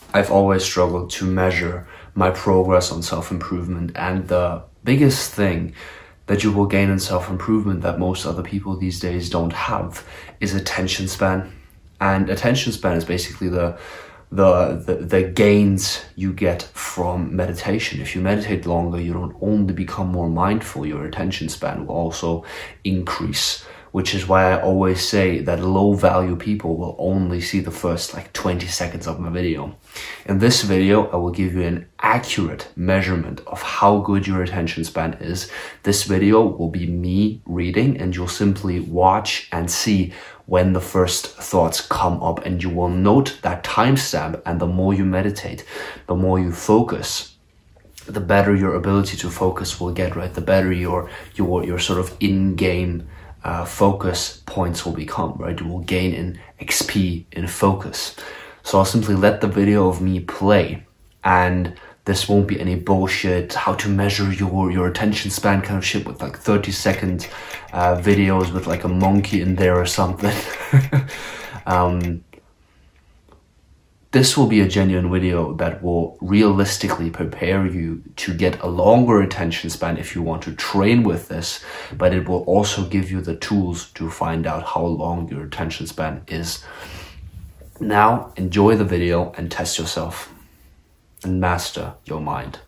I've always struggled to measure my progress on self-improvement, and the biggest thing that you will gain in self-improvement that most other people these days don't have is attention span. And attention span is basically the gains you get from meditation. If you meditate longer, you don't only become more mindful, your attention span will also increase, which is why I always say that low value people will only see the first like 20 seconds of my video. In this video, I will give you an accurate measurement of how good your attention span is. This video will be me reading, and you'll simply watch and see when the first thoughts come up, and you will note that timestamp. And the more you meditate, the more you focus, the better your ability to focus will get, right? The better your sort of in-game focus points will become, right? You will gain in XP, in focus. So I'll simply let the video of me play, and this won't be any bullshit, how to measure your attention span kind of shit with like 30-second videos with like a monkey in there or something. This will be a genuine video that will realistically prepare you to get a longer attention span if you want to train with this, but it will also give you the tools to find out how long your attention span is. Now, enjoy the video and test yourself and master your mind.